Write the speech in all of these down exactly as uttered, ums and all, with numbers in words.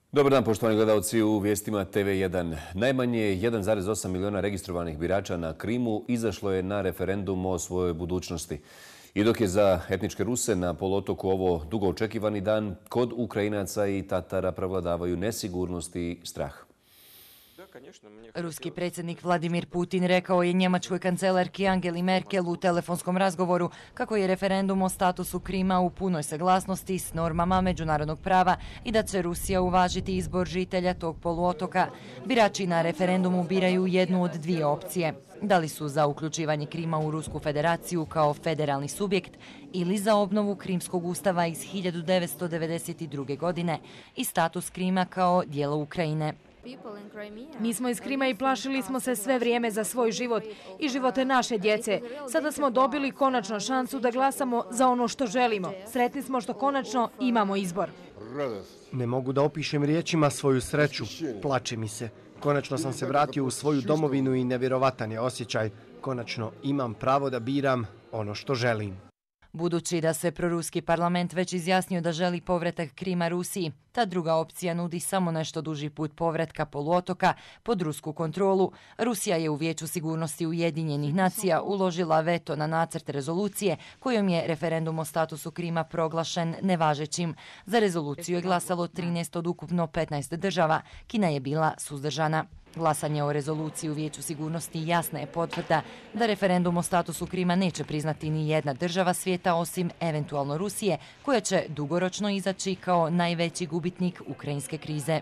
Dobar dan, poštovani gledalci, u vijestima T V jedan. Najmanje jedan zarez osam miliona registrovanih birača na Krimu izašlo je na referendum o svojoj budućnosti. I dok je za etničke Ruse na poluotoku ovo dugo očekivani dan, kod Ukrajinaca i Tatara prevladavaju nesigurnost i strah. Ruski predsjednik Vladimir Putin rekao je njemačkoj kancelarki Angeli Merkel u telefonskom razgovoru kako je referendum o statusu Krima u punoj saglasnosti s normama međunarodnog prava i da će Rusija uvažiti izbor žitelja tog poluotoka. Birači na referendumu biraju jednu od dvije opcije. Da li su za uključivanje Krima u Rusku federaciju kao federalni subjekt ili za obnovu Krimskog ustava iz hiljadu devetsto devedeset druge. godine i status Krima kao dijelo Ukrajine. Mi smo iz Krima i plašili smo se sve vrijeme za svoj život i živote naše djece. Sada smo dobili konačno šansu da glasamo za ono što želimo. Sretni smo što konačno imamo izbor. Ne mogu da opišem riječima svoju sreću. Plače mi se. Konačno sam se vratio u svoju domovinu i nevjerovatan je osjećaj. Konačno imam pravo da biram ono što želim. Budući da se proruski parlament već izjasnio da želi povratak Krima Rusiji, ta druga opcija nudi samo nešto duži put povratka poluotoka pod rusku kontrolu. Rusija je u Vijeću sigurnosti Ujedinjenih nacija uložila veto na nacrt rezolucije kojom je referendum o statusu Krima proglašen nevažećim. Za rezoluciju je glasalo trinaest od ukupno petnaest država. Kina je bila suzdržana. Glasanje o rezoluciji u Vijeću sigurnosti jasna je potvrda da referendum o statusu Krima neće priznati ni jedna država svijeta osim eventualno Rusije, koja će dugoročno izaći kao najveći gubitnik ukrajinske krize.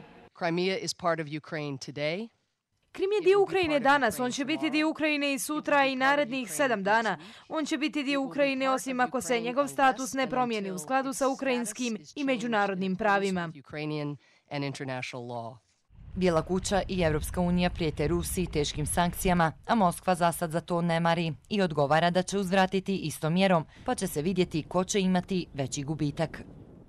Krim je dio Ukrajine danas, on će biti dio Ukrajine i sutra i narednih sedam dana. On će biti dio Ukrajine osim ako se njegov status ne promijeni u skladu sa ukrajinskim i međunarodnim pravima. Bijela kuća i Europska unija prijete Rusiji teškim sankcijama, a Moskva zasad za to ne mari i odgovara da će uzvratiti istom mjerom, pa će se vidjeti ko će imati veći gubitak.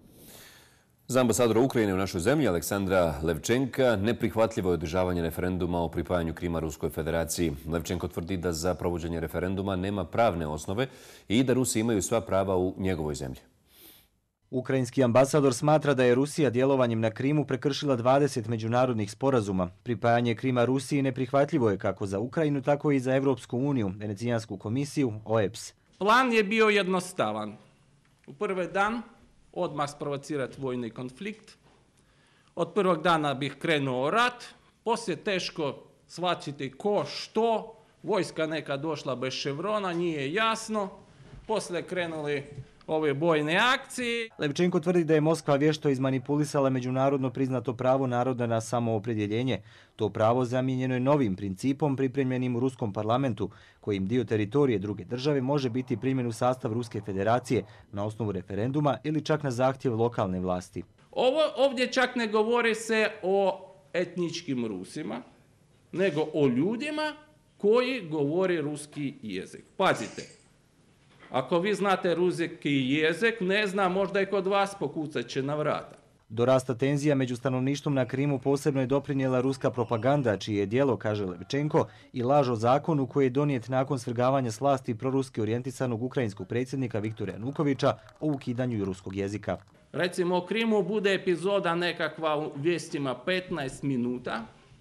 Za ambasadora Ukrajine u našoj zemlji, Aleksandra Levčenka, neprihvatljivo je održavanje referenduma o pripajanju Krima Ruskoj federaciji. Levčenko tvrdi da za provođenje referenduma nema pravne osnove i da Rusi imaju sva prava u njegovoj zemlji. Ukrajinski ambasador smatra da je Rusija djelovanjem na Krimu prekršila dvadeset međunarodnih sporazuma. Pripajanje Krima Rusiji neprihvatljivo je kako za Ukrajinu, tako i za Evropsku uniju, Venecijansku komisiju, O E B S. Plan je bio jednostavan. U prvi dan odmah sprovocirati vojni konflikt. Od prvog dana bih krenuo rat. Poslije teško shvatiti ko, što. Vojska neka došla bez ševrona, nije jasno. Poslije krenuli ove bojne akcije. Levčenko tvrdi da je Moskva vješto izmanipulisala međunarodno priznato pravo naroda na samoopredjeljenje. To pravo zamijenjeno je novim principom pripremljenim u ruskom parlamentu, kojim dio teritorije druge države može biti primjen u sastav Ruske federacije na osnovu referenduma ili čak na zahtjev lokalne vlasti. Ovo ovdje čak ne govori se o etničkim Rusima, nego o ljudima koji govore ruski jezik. Pazite. Ako vi znate ruski jezik, ne zna, možda i kod vas pokucat će na vrata. Do rasta tenzija među stanovništvom na Krimu posebno je doprinijela ruska propaganda, čije je djelo, kaže Levčenko, i laž o zakonu koji je donijet nakon svrgavanja s vlasti proruski orijentisanog ukrajinskog predsjednika Viktora Janukovića o ukidanju ruskog jezika. Recimo, u Krimu bude epizoda nekakva u vijestima petnaest minuta.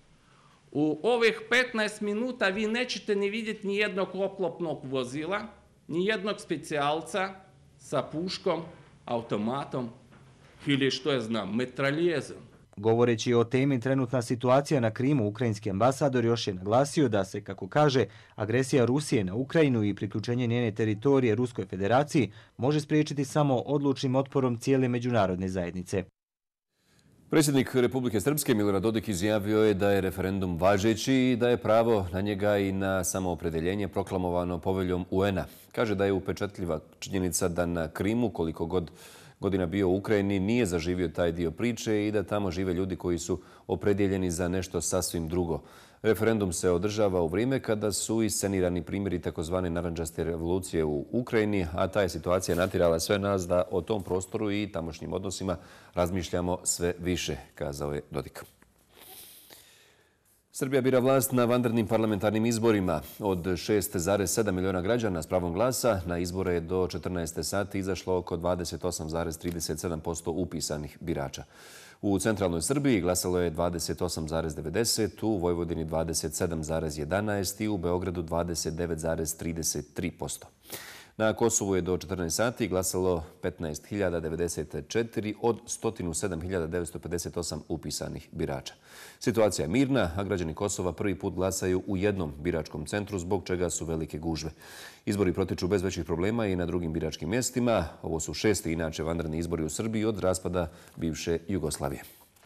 U ovih petnaest minuta vi nećete ni vidjeti ni jednog oklopnog vozila, ni jednog specijalca sa puškom, automatom ili što je znam, metraljezom. Govoreći o temi trenutna situacija na Krimu, ukrajinski ambasador još je naglasio da se, kako kaže, agresija Rusije na Ukrajinu i priključenje njene teritorije Ruskoj federaciji može spriječiti samo odlučnim otporom cijele međunarodne zajednice. Predsjednik Republike Srpske Milorad Dodik izjavio je da je referendum važeći i da je pravo na njega i na samoopredeljenje proklamovano poveljom U N-a. Kaže da je upečatljiva činjenica da na Krimu, koliko god godina bio u Ukrajini, nije zaživio taj dio priče i da tamo žive ljudi koji su opredjeljeni za nešto sasvim drugo. Referendum se održava u vrijeme kada su iscenirani primjeri takozvane narandžaste revolucije u Ukrajini, a ta je situacija natjerala sve nas da o tom prostoru i tamošnjim odnosima razmišljamo sve više, kazao je Dodik. Srbija bira vlast na vanrednim parlamentarnim izborima. Od šest zarez sedam miliona građana s pravom glasa na izbore je do četrnaest sati izašlo oko dvadeset osam zarez trideset sedam posto upisanih birača. U centralnoj Srbiji glasalo je dvadeset osam zarez devedeset, u Vojvodini dvadeset sedam zarez jedanaest i u Beogradu dvadeset devet zarez trideset tri posto. Na Kosovu je do četrnaest sati glasalo petnaest hiljada devedeset četiri od sto sedam hiljada devetsto pedeset osam upisanih birača. Situacija je mirna, a građani Kosova prvi put glasaju u jednom biračkom centru, zbog čega su velike gužve. Izbori protiču bez većih problema i na drugim biračkim mjestima. Ovo su šesti inače vanredni izbori u Srbiji od raspada bivše Jugoslavije.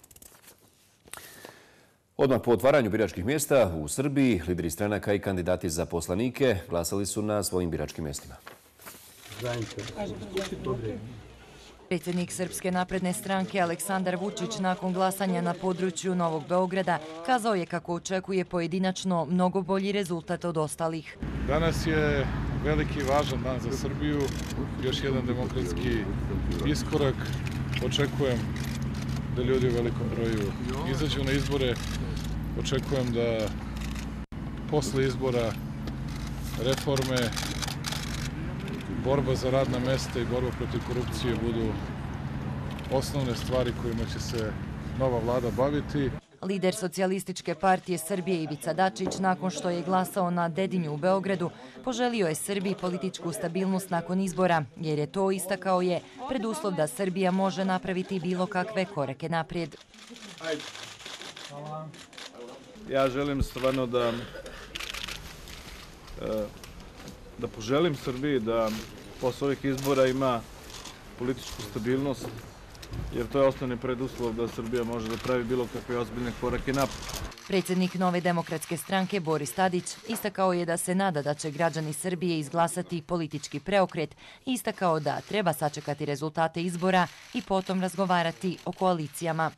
Odmah po otvaranju biračkih mjesta u Srbiji, lideri stranaka i kandidati za poslanike glasali su na svojim biračkim mjestima. Predsjednik Srpske napredne stranke Aleksandar Vučić nakon glasanja na području Novog Beograda kazao je kako očekuje pojedinačno mnogo bolji rezultat od ostalih. Danas je veliki i važan dan za Srbiju, još jedan demokratski iskorak. Očekujem da ljudi u velikom broju izađu na izbore. Očekujem da posle izbora reforme, borba za radna mesta i borba protiv korupcije budu osnovne stvari kojima će se nova vlada baviti. Lider Socijalističke partije Srbije Ivica Dačić, nakon što je glasao na Dedinju u Beogradu, poželio je Srbiji političku stabilnost nakon izbora, jer je to, istakao je, preduslov da Srbija može napraviti bilo kakve korake naprijed. Ja želim stvarno da da poželim Srbiji da posle ovih izbora ima političku stabilnost, jer to je osnovni preduslov da Srbija može da pravi bilo kakve ozbiljne korake naprijed. Predsjednik Nove demokratske stranke Boris Tadić istakao je da se nada da će građani Srbije izglasati politički preokret i istakao da treba sačekati rezultate izbora i potom razgovarati o koalicijama.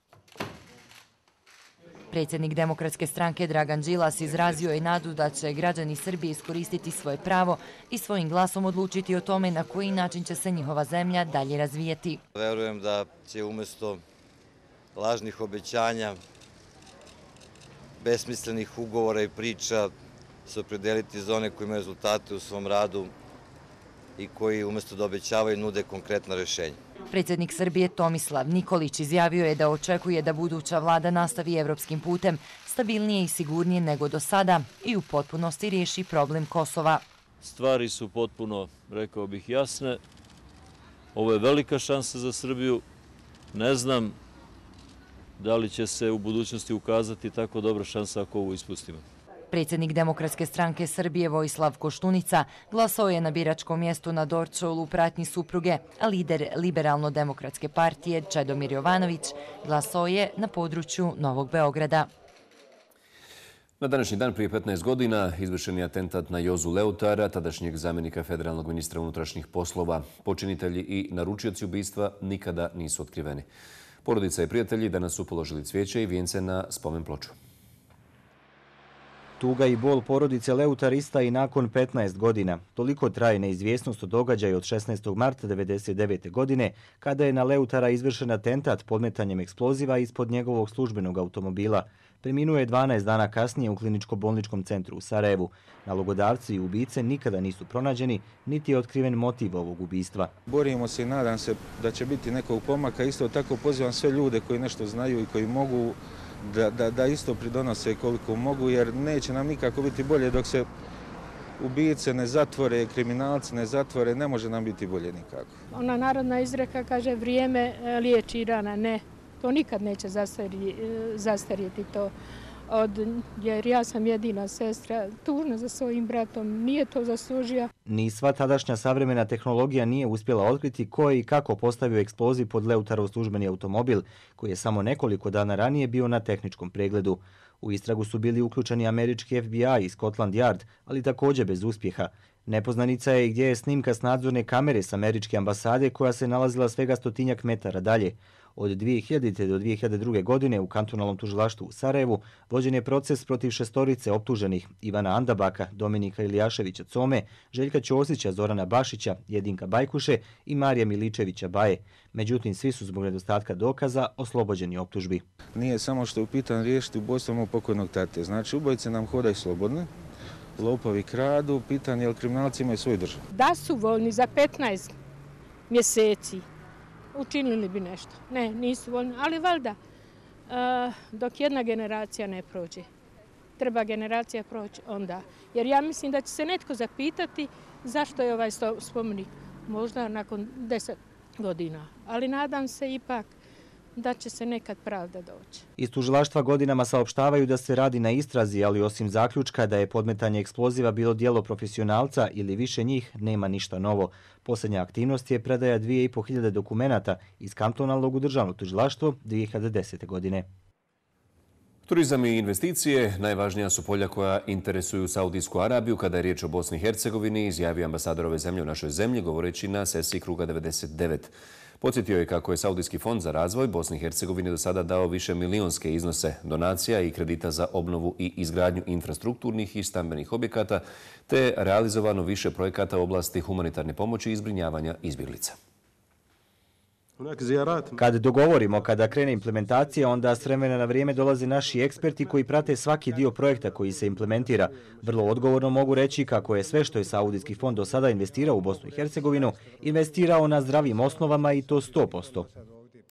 Predsjednik Demokratske stranke Dragan Đilas izrazio je nadu da će građani Srbije iskoristiti svoje pravo i svojim glasom odlučiti o tome na koji način će se njihova zemlja dalje razvijeti. Verujem da će umjesto lažnih obećanja, besmislenih ugovora i priča se opredeliti za one koji imaju rezultate u svom radu i koji umjesto da obećavaju nude konkretna rješenja. Predsjednik Srbije Tomislav Nikolić izjavio je da očekuje da buduća vlada nastavi evropskim putem, stabilnije i sigurnije nego do sada i u potpunosti riješi problem Kosova. Stvari su potpuno, rekao bih, jasne. Ovo je velika šansa za Srbiju. Ne znam da li će se u budućnosti ukazati tako dobra šansa ako ovo ispustimo. Predsjednik Demokratske stranke Srbije Vojislav Koštunica glasao je na biračkom mjestu na Dorćolu u pratnji supruge, a lider Liberalno-demokratske partije Čedomir Jovanović glasao je na području Novog Beograda. Na današnji dan prije petnaest godina izvršen je atentat na Jozu Leutara, tadašnjeg zamjenika federalnog ministra unutrašnjih poslova. Počinitelji i naručioci ubistva nikada nisu otkriveni. Porodica i prijatelji danas su položili cvijeće i vijence na spomen ploču. Tuga i bol porodice Leutarista i nakon petnaest godina. Toliko traje neizvjesnost o događaju od šesnaestog marta devedeset devete. godine, kada je na Leutara izvršen atentat podmetanjem eksploziva ispod njegovog službenog automobila. Preminuo je dvanaest dana kasnije u kliničko-bolničkom centru u Sarajevu. Nalogodavci i ubice nikada nisu pronađeni, niti je otkriven motiv ovog ubistva. Borimo se i nadam se da će biti nekog pomaka. Isto tako pozivam sve ljude koji nešto znaju i koji mogu Da, da, da isto pridonose koliko mogu, jer neće nam nikako biti bolje dok se ubice ne zatvore, kriminalci ne zatvore, ne može nam biti bolje nikako. Ona narodna izreka kaže vrijeme liječi rana, ne, to nikad neće zastarjeti to. Od, jer ja sam jedina sestra, tužna za svojim bratom, nije to zaslužio. Ni sva tadašnja savremena tehnologija nije uspjela otkriti ko je i kako postavio eksploziv pod Leutarov službeni automobil, koji je samo nekoliko dana ranije bio na tehničkom pregledu. U istragu su bili uključeni američki F B I i Scotland Yard, ali također bez uspjeha. Nepoznanica je i gdje je snimka s nadzorne kamere s američke ambasade koja se nalazila svega stotinjak metara dalje. Od dvije hiljadite. do dvije hiljade druge. godine u kantonalnom tužilaštvu u Sarajevu vođen je proces protiv šestorice optuženih Ivana Andabaka, Dominika Ilijaševića Come, Željka Ćosića, Zorana Bašića, Jedinka Bajkuše i Marija Miličevića Baje. Međutim, svi su zbog nedostatka dokaza oslobođeni optužbi. Nije samo što je upitan riješiti ubojstvo mog pokojnog tate. Znači, ubojice nam hodaju slobodne, lopovi kradu, pitanje je li kriminalci imaju svoju državu. Da su voljni za petnaest mjeseci, učinili bi nešto. Ne, nisu voljni, ali valjda dok jedna generacija ne prođe. Treba generacija proći onda. Jer ja mislim da će se netko zapitati zašto je ovaj spomenik. Možda nakon deset godina. Ali nadam se ipak da će se nekad pravda doći. Iz tužilaštva godinama saopštavaju da se radi na istrazi, ali osim zaključka da je podmetanje eksploziva bilo djelo profesionalca ili više njih, nema ništa novo. Posljednja aktivnost je predaja dvije i po hiljade dokumenata iz kantonalnog u državno tužilaštvo dvije hiljade desete. godine. Turizam i investicije najvažnija su polja koja interesuju Saudijsku Arabiju kada je riječ o Bosni i Hercegovini, izjavio ambasador ove zemlje u našoj zemlji govoreći na sesiji kruga devedeset devet. Podsjetio je kako je Saudijski fond za razvoj Bosni i Hercegovini do sada dao više milionske iznose donacija i kredita za obnovu i izgradnju infrastrukturnih i stambenih objekata, te realizovano više projekata u oblasti humanitarne pomoći i zbrinjavanja izbjeglica. Kad dogovorimo, kada krene implementacija, onda s vremena na vrijeme dolaze naši eksperti koji prate svaki dio projekta koji se implementira. Vrlo odgovorno mogu reći kako je sve što je Saudijski fond do sada investirao u Bosnu i Hercegovinu, investirao na zdravim osnovama i to sto posto.